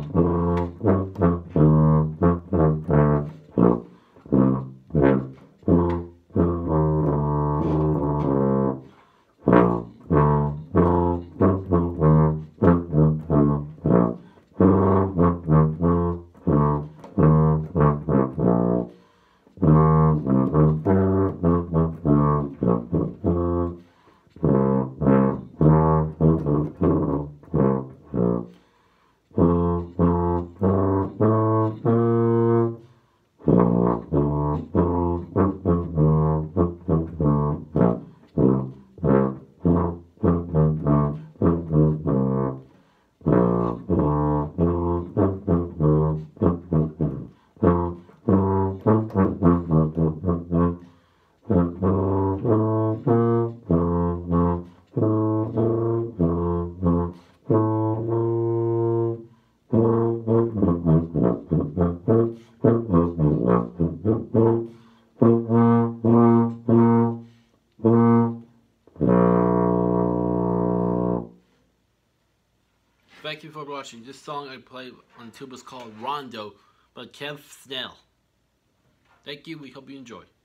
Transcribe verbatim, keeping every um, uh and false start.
Thank you for watching. This song I played on tuba is called Rondo by Kenneth Snell. Thank you. We hope you enjoy.